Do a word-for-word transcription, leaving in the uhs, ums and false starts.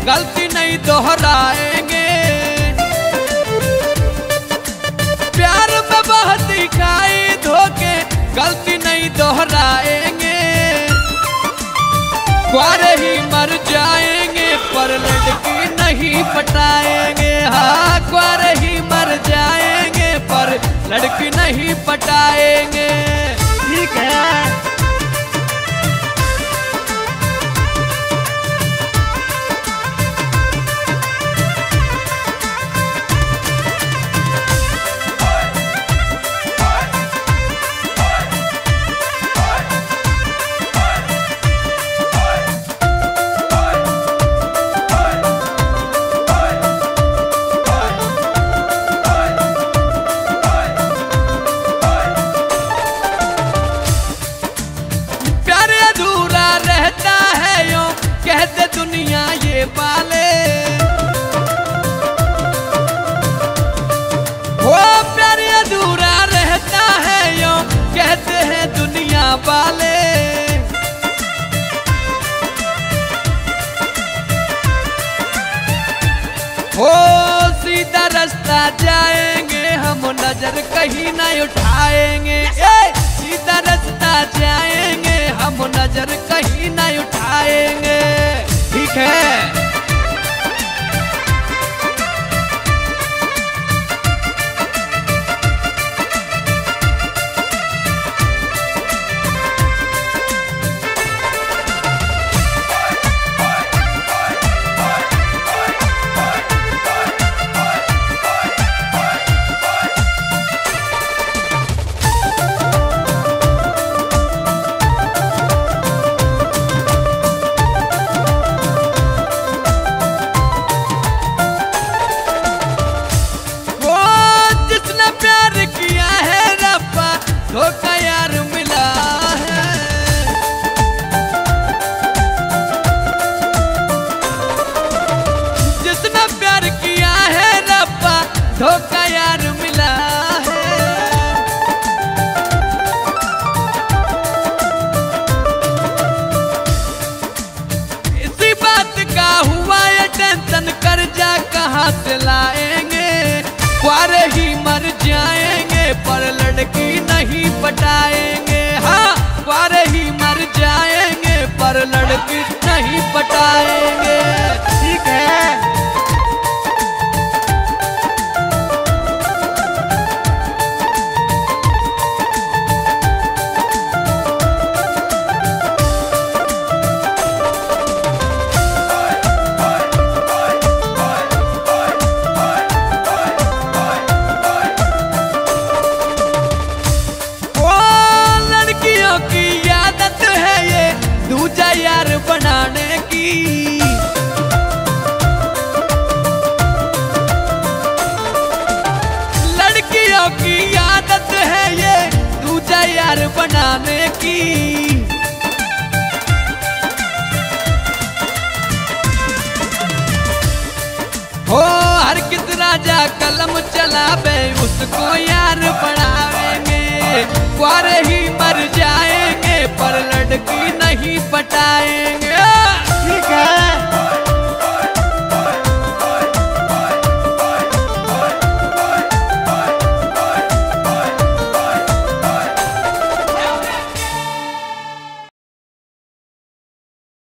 गलती नहीं दोहराएंगे। प्यार में बहुत दिखाई धोखे, गलती नहीं दोहराएंगे। कुआरे ही मर जाएंगे पर लड़की नहीं पटाएंगे। हाँ कुआरे ही मर जाएंगे पर लड़की नहीं पटाएंगे। ठीक है। कहते दुनिया ये पाले वो प्यार अधूरा रहता है यो, कहते हैं दुनिया वाले। हो सीधा रास्ता जाएंगे हम, नजर कहीं ना उठाएंगे। ए, सीधा रास्ता जाएंगे हम, नजर कहीं ना उठाएंगे। ठीक है। धोखा यार मिला है, जिसने प्यार किया है रब्बा, धोखा यार मिला है। इसी बात का हुआ ये टेंशन, कर्जा कहाँ से लाएंगे। कुआरे ही मर जाएंगे पर लड़की नहीं पटाएंगे। हाँ कुआरे ही मर जाएंगे पर लड़की नहीं पटाएंगे। ठीक है। दूजा यार बनाने की, लड़कियों की आदत है ये दूजा यार बनाने की। हो हर किस राजा कलम चलावे, उसको यार बनावेंगे। कुआरे ही मर जाएंगे पर लड़की